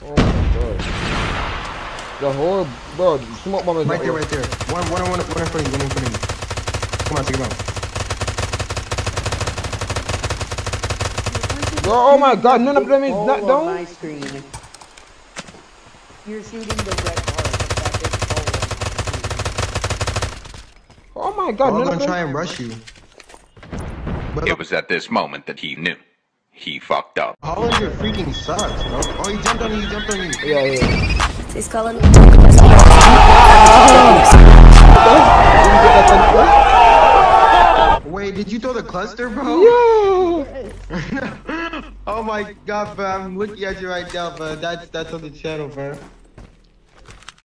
Oh my god. The whole, bro, smoke bomb is right there, right there. One in front of you, one in front of you. Come on, take him out. Bro, oh my god, none of them is not down. My screen. You're shooting the red part of that big hole on my screen. Oh my god, We're all none of gonna them. try and rush you. But It was at this moment that he knew. He fucked up. Hollander freaking sucks, bro. Oh, he jumped on you, Yeah. He's calling. Wait, did you throw the cluster, bro? Yeah. Oh my god, bro. I'm looking at you right now, bro. That's on the channel, bro.